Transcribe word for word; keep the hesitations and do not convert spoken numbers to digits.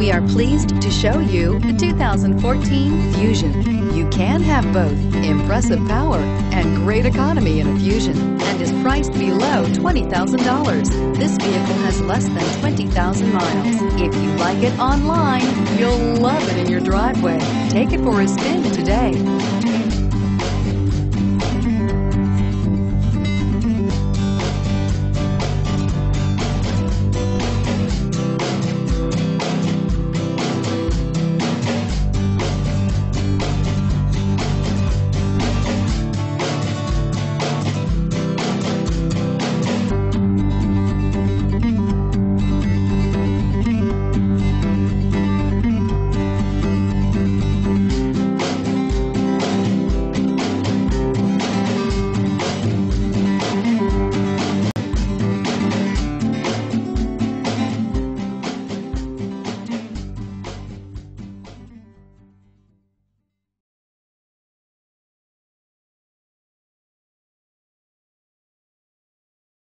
We are pleased to show you the two thousand fourteen Fusion. You can have both impressive power and great economy in a Fusion, and is priced below twenty thousand dollars. This vehicle has less than twenty thousand miles. If you like it online, you'll love it in your driveway. Take it for a spin today.